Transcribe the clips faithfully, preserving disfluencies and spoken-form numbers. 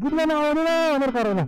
गीत गाउन आउँदैन भनेर कराउन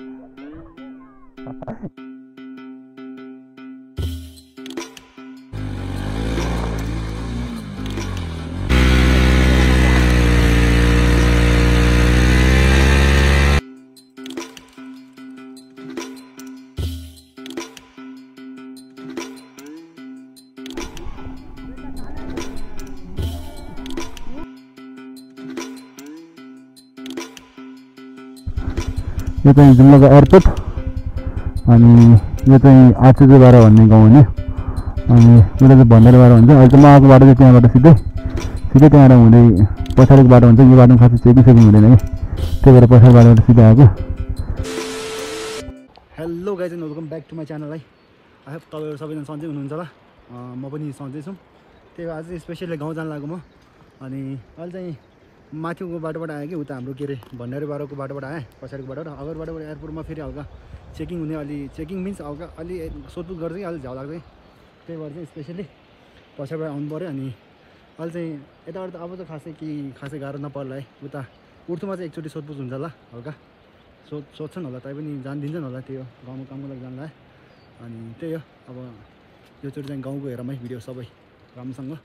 यो चाहिँ जुम्लाको एयरपोर्ट अनि यो चाहिँ आचुचे बाह्र भन्ने गाउँ हो नि अनि उता चाहिँ भन्डारी बाह्र हुन्छ अहिले चाहिँ म आएको बाटो चाहिँ त्यहाँबाट सिधै सिधै त्यहाँबाट हुँदै पछाडिको बाटो हुन्छ यो बाटोमा खासै चेकिङ सेकिङ हुँदैन है त्यही भएर पछाडि बाटोबाट सिधै आएको hello guys and welcome back to my channel है आई होप तपाईँहरू सबैजना सन्चै हुनुहुन्छ होला म पनि सन्चै छु त्यही भएर आज चाहिँ स्पेसली गाउँ जान लागेको म अनि अहिले चाहिँ माथिको बाटोबाट आएँ कि उता हाम्रो के अरे भण्डारी बाह्रको बाटोबाट आएँ पछाडिको बाटोबाट अगाडि बाटोबाट एयरपोर्टमा फेरि हल्का चेकिङ हुने अलि चेकिङ मिन्स हल्का अलि सोधपुछ गर्छ कि अलि झ्याउ लाग्छ त्यही भएर चाहिँ स्पेसली पछाडिबाट आउनु पऱ्यो अनि अहिले चाहिँ यताबाट त अब त खासै कि खासै गाह्रो नपर्ला है उता उर्थुमा चाहिँ एकचोटि सोधपुछ हुन्छ होला हल्का सोध सोध्छन् होला तै पनि जान दिन्छन् होला त्यो गाउँमा कामको लागि जानलाई अनि त्यही हो अब योचोटि चाहिँ गाउँको हेरौँ है भिडियो सबै राम्रोसँग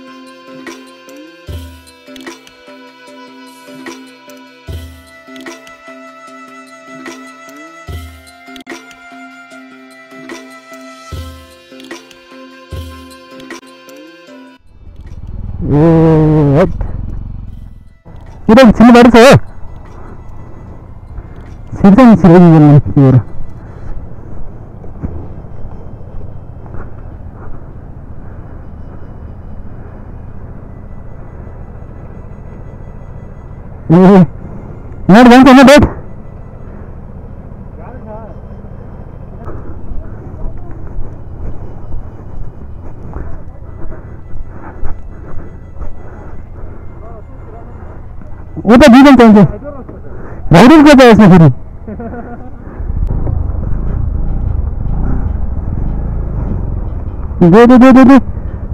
kita sini baru saya sini sini jalan keluar eh nggak ada mana dek उता दिँदैन चाहिन्छ भाइरल गर्दा यसमा फेरि दे दे दे दे दे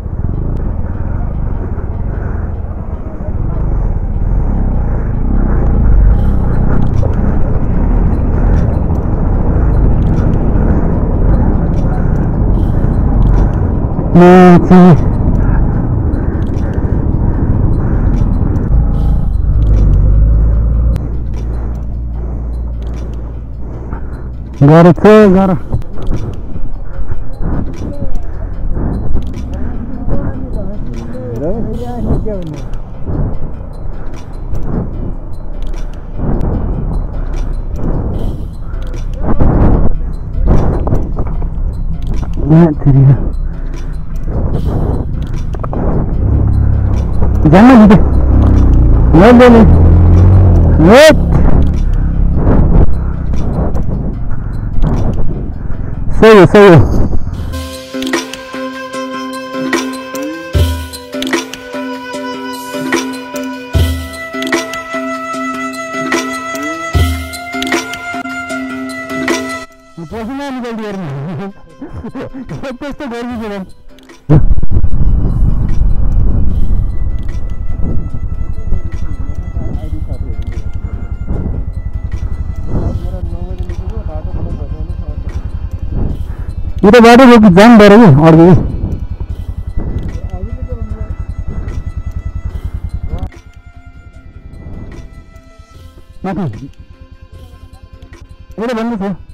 माथि गाह्रो छ गाह्रो जान्न दिदी सही हो सही हो पसिना निकाल्दियो त्यस्तो गर्नु छैन उता बाटो रोकी जाम भएर कि अर्को माथि एउटा भन्नु छ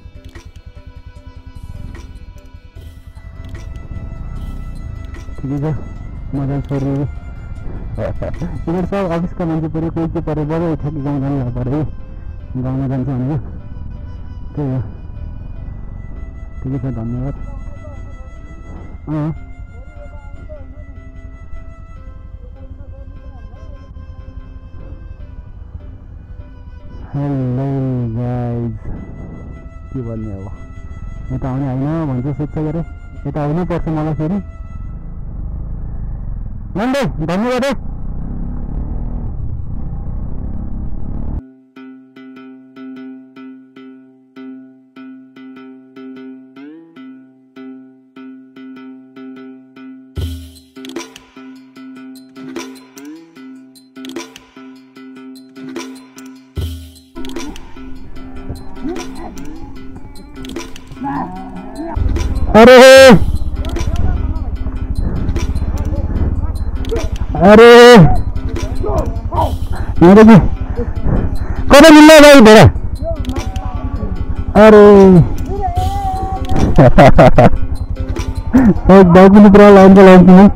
ठिकै छ मजा छोड्नु यिनीहरू सब अफिसका मान्छे पऱ्यो कोही चाहिँ पऱ्यो बडो ठ्याक्कै गाउँ जानु पऱ्यो है गाउँमा जान्छ भनेको त्यही हो ठिकै छ धन्यवाद अँ हेलो गाइज के भन्ने अब यता आउने होइन भन्छ सोध्छ गरे यता आउनै पर्छ मलाई फेरि नन्दे धन्यवाद है अरे अरे मेरे भी कौन मिल रहा भाई मेरा अरे एक बाइक में पूरा लाइन का लाइन में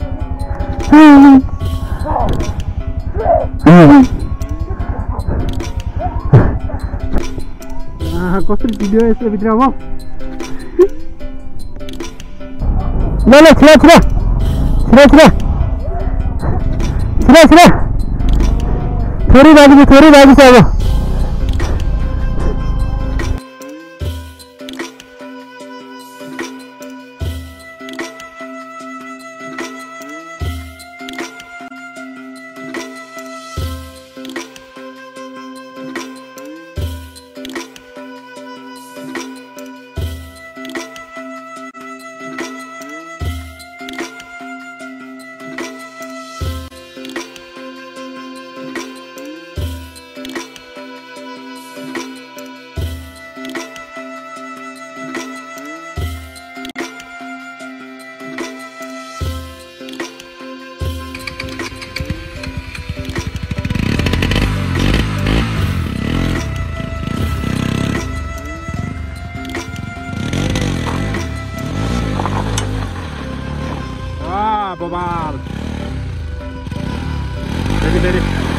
कस्तो भिडियो यसको भित्रमा ल ल छिरा छिरा छिरा छिरा छिरा छिरा थोड़ी बाजी छ थोड़ी बाजी छ अब Bobal. Ready, ready.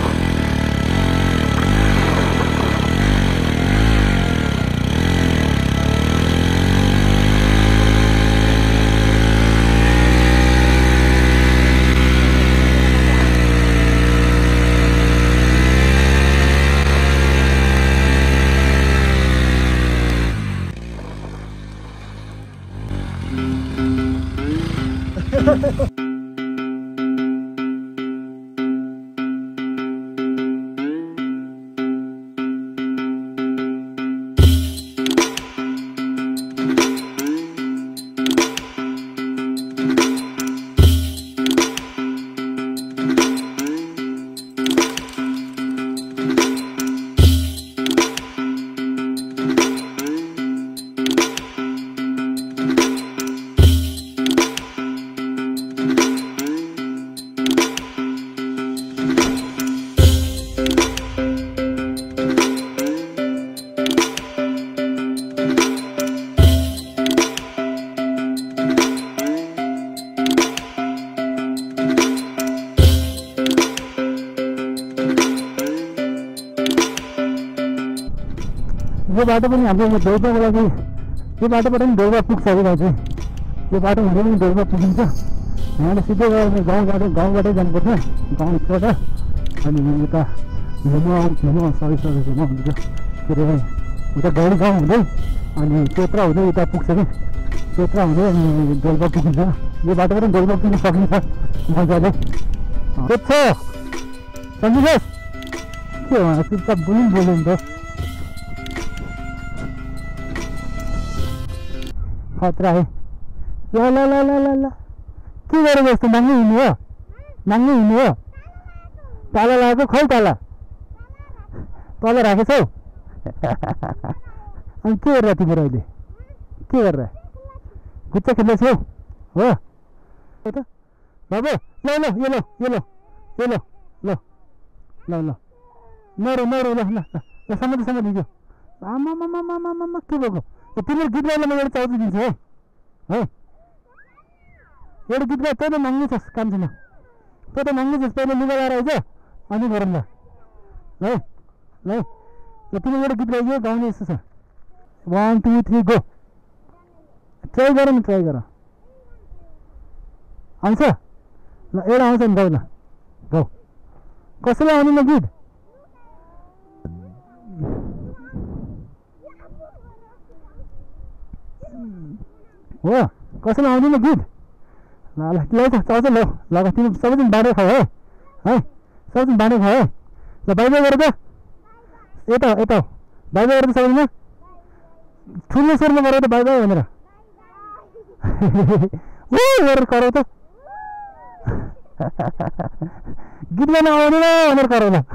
यो बाटो पनि हाम्रो देउपाको लागि यो बाटोबाट पनि देउपा पुग्छ अरे भाइ चाहिँ यो बाटो हुँदै पनि देउपा पुगिन्छ यहाँबाट सिधै गएर गाउँबाट गाउँबाटै जानुपर्छ गाउँबाट अनि यता घुम्नु घुम्नु सरी सरी घुम्नु हुन्छ के अरे उता गौडी गाउँ हुँदै अनि चोत्रा हुँदै उता पुग्छ कि चोत्रा हुँदै अनि देउपा पुगिन्छ यो बाटोबाट पनि देउपा पुग्न सकिन्छ मजाले के छ सन्जिस के हो चुपचाप बोल्नु बोल्नु त खतरा है ल ल ल ल ल ल के गरेको यस्तो नाङ्गै हिँड्नु हो नाङ्गै हिँड्नु हो तल लगाएको खै तल तल राखेको छौ अनि के गरेर तिमीहरू अहिले के गरेर खुट्टा खेल्दैछौ हो त बाबु ल ल यो ल यो ल यो ल ल ल ल नरो नरो ल ल ल समाति समाति हिजो आमामामामामामा के भएको तिमीहरू गीत गाएर म एउटा चाउचाउ दिन्छु है है एउटा गीत गाए तँ त माग्नु छस् काम छैन तँ त माग्नु छस् पहिला लुगा लगाएर आइज अनि गरौँ ल है ल ल तिमीले एउटा गीत गाइयो गाउने यस्तो छ one two three go try गर न ट्राई गर आउँछ ल एउटा आउँछ नि गाउँ न गाउँ कसैलाई आउने न गीत हो कसैलाई आउँदैन गीत ल ल ल्याउ त चाउचाउ ल्याउ ल तिमी सबैजना बाँडेर खाऊ है है सबैजना बाँडेर खाऊ है ल बाई बाई गर त यता यता बाई बाई गर त सबैजना ठुलो स्वरमा गर त बाई बाई भनेर ऊ गरेर कराउ त गीत गाउन आउँदैन भनेर कराउ ल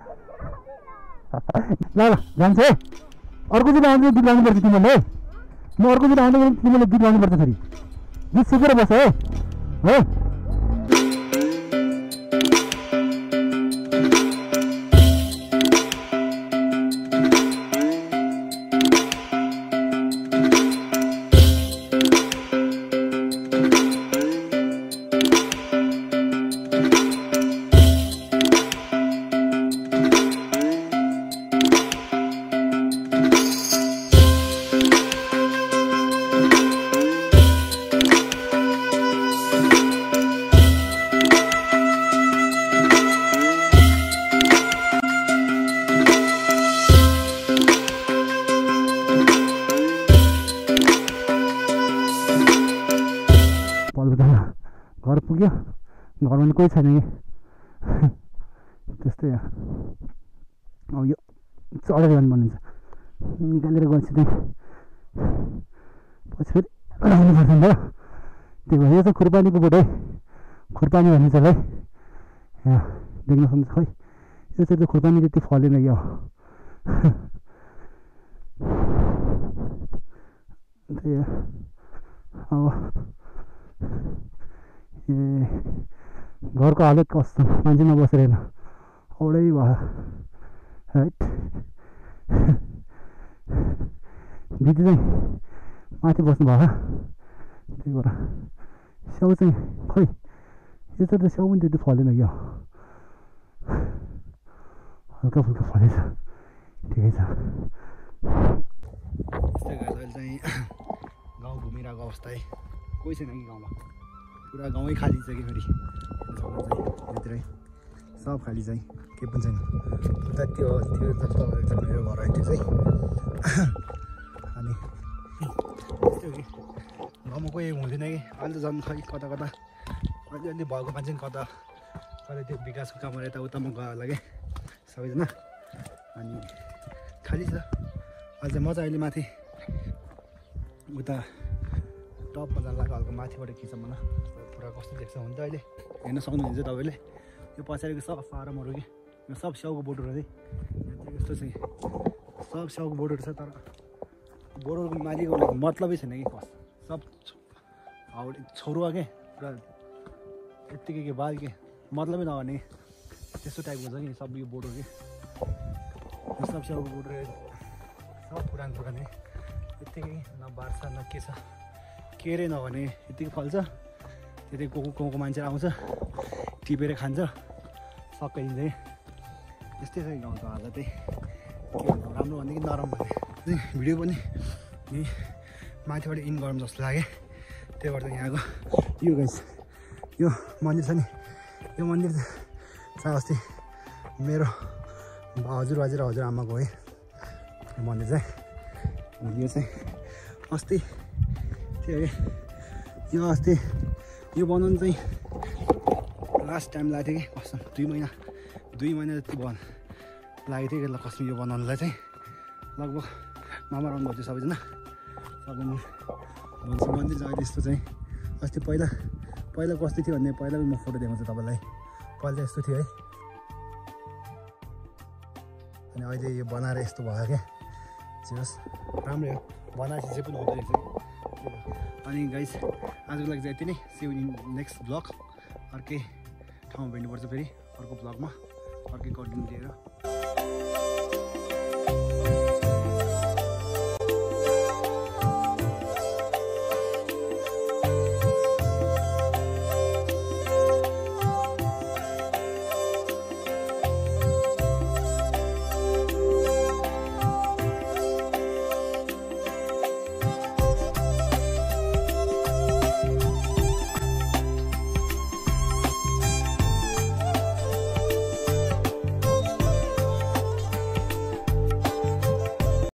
ल ल जान्छ है अर्को दिन आउँछ गीत गाउनुपर्छ तिमीहरूले है म अर्को दिन आउँदा तिमीले गीत गाउनुपर्छ फेरि गीत सिकेर बस है हो घर पुग्यो घरमा कोही छैन कि त्यस्तै हो अब यो चढेर जानु पर्नुहुन्छ निकालेर गएपछि चाहिँ पछि फेरि लगाउनुपर्छ नि त त्यही भएर यो चाहिँ खुर्पानीको बोट है खुर्पानी भन्ने चाहिँ है यहाँ देख्न सक्नुहुन्छ खै यो चाहिँ त्यो खुर्पानी त्यति फलेन यो त्यही हो अब ए घरको हालत कस्तो मान्छे नबसेर हेर्न औडै भयो है दिदी चाहिँ माथि बस्नु भयो त्यही भएर स्याउ चाहिँ खै यो चाहिँ त स्याउ पनि त्यति फलेन क्या हल्का फुल्का फलेछ ठिकै छ त्यस्तै गरेर अहिले चाहिँ गाउँ घुमिरहेको अवस्था है कोही छैन कि गाउँमा पुरा गाउँै खाली छ कि फेरि यतिरै सब खाली चाहिँ केही पनि छैन उता त्यो त्यो जस्तो मेरो घर आयो त्यो चाहिँ अनि त्यस्तै हो कि गाउँमा कोही हुँदैन कि अहिले त झन् खै कता कता अलिअलि भएको मान्छे नि कता कता त्यो विकासको कामहरू यताउतामा गयो होला कि सबैजना अनि खाली छ अहिले चाहिँ म चाहिँ अहिले माथि उता टपमा जान लाग्यो हल्का माथिबाट खिच्छ मलाई पुरा कस्तो देख्छ हुन्छ अहिले हेर्न सक्नुहुन्छ तपाईँले यो पछाडिको सब फारमहरू कि यो सब स्याउको बोटहरू है यस्तो चाहिँ सब स्याउको बोटहरू छ तर बोटहरूको मालिकको मतलबै छैन कि कस सब हाउडे छोरो के पुरा यत्तिकै के बाल के मतलबै नगर्ने त्यस्तो टाइपको छ कि सब यो बोटहरू कि यो सब स्याउको बोटहरू सब पुरानो पुरानो यत्तिकै न बार्छ न के छ के अरे नभने यत्तिकै फल्छ त्यति को को मान्छे आउँछ टिपेर खान्छ सकाइदिन्छ है त्यस्तै छ गाउँको हालत चाहिँ के भन्नु राम्रो भने कि नराम्रो भने भिडियो पनि नि माथिबाट इन गरौँ जस्तो लाग्यो त्यही भएर यहाँको यो गाइस यो मन्दिर छ नि यो मन्दिर चाहिँ अस्ति मेरो हजुरबाजे र हजुरआमाको है यो मन्दिर चाहिँ यो चाहिँ अस्ति त्यो यो अस्ति यो बनाउनु चाहिँ लास्ट टाइम लागेको थियो कि कस्तो दुई महिना दुई महिना जति बन लागेको थियो कि कसम यो बनाउनुलाई चाहिँ लगभग मामा आउनु भएको थियो सबैजना सबैजना भन्छ मन्दिर चाहिँ अहिले यस्तो चाहिँ अस्ति पहिला पहिला कस्तो थियो भन्ने पहिला पनि म फोटो देखाउँछु तपाईँलाई पहिला यस्तो थियो है अनि अहिले यो बनाएर यस्तो भयो क्या जे होस् राम्रै हो बनाएपछि चाहिँ पनि हुँदो रहेछ अनि गाइस आजको लागि चाहिँ यति नै see you in next vlog अर्कै ठाउँमा भेट्नुपर्छ फेरि अर्को ब्लगमा अर्कै कन्टेन्ट लिएर